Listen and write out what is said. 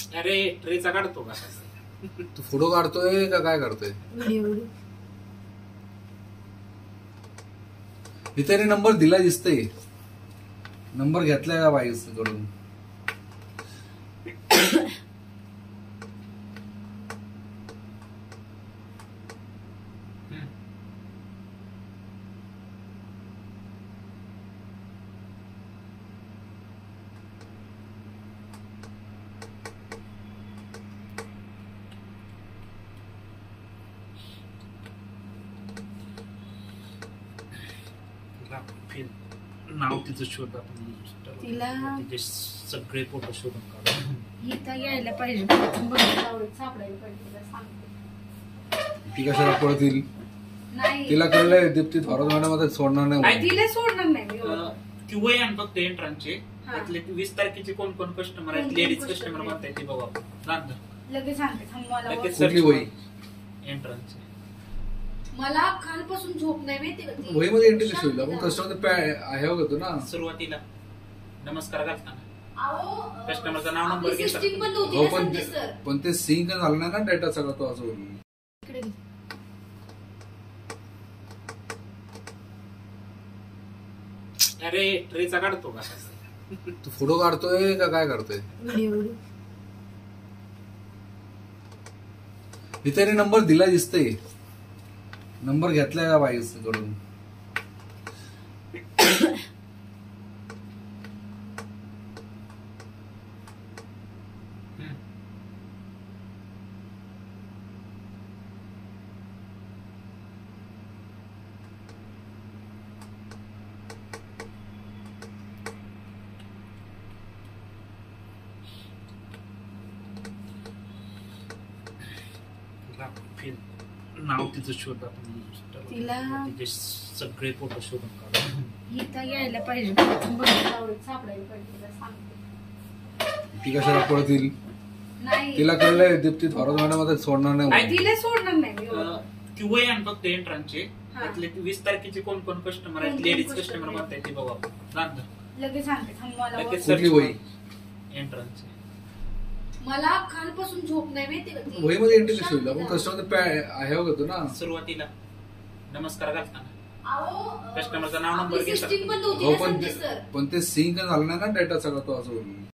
अरे ट्रेचा काढतो का? तू फोटो काढतोय का काय करतोय? व्हिडिओ इथे नंबर दिला दिसतंय. नंबर घेतलाय का बाईकडून? नाव तिचं शोध आपण तिचे सगळे फोटो शोधून काढू. इथं यायला पाहिजे, सापडायला पाहिजे. तुला सांगते ती कशाला पळतील? नाही, तिला कळलंय दीप्ती थोरात मॅडम आता सोडणार नाही. तिला सोडणार नाही. ती वय आणि फक्त एंट्रान्सचे त्यातले 20 तारखेचे कोण कोण कस्टमर आहेत, लेडीज कस्टमर म्हणताय ते बघा आपण. लगेच सांगते. कुठली वही? एंट्रान्सचे. मला कालपासून झोप नाही माहिती का? वही मध्ये एंट्री कशी होईल? आपण कस्टमर आहे होतो ना सुरुवातीला नमस्कार घालताना कस्टमरचं नाव नंबर सिस्टीम बंद हो, होती ना समजे सर. पण ते सिंक झालं नाही ना डेटा सगळा तो असं. इकडे घे. अरे ट्रेचा काढतो का? तू फोटो काढतोय का काय करतोय? व्हिडिओ इथे नंबर दिला दिसतंय. नंबर घेतलाय का बाईकडून? नाव तिचं शोध आपण तिचे सगळे फोटो शोधून काढू. इथं यायला पाहिजे, सापडायला पाहिजे. तुला सांगते ती कशाला पळतील? नाही, तिला कळलंय दीप्ती थोरात मॅडम आता सोडणार नाही. तिला सोडणार नाही. ती वय आणि फक्त एंट्रान्सचे त्यातले 20 तारखेचे कोण कोण कस्टमर आहेत, लेडीज कस्टमर म्हणताय ते बघा आपण. लगेच सांगते. कुठली वही? एंट्रान्सचे. मला कालपासून झोप नाही माहिती का? वही मध्ये एंट्री कशी होईल? आपण कस्टमर आहे होतो ना सुरुवातीला नमस्कार घालताना कस्टमरचं नाव नंबर सिस्टीम बंद होती हो, ना समजे सर. पण ते सिंक झालं नाही ना डेटा सगळा तो असं.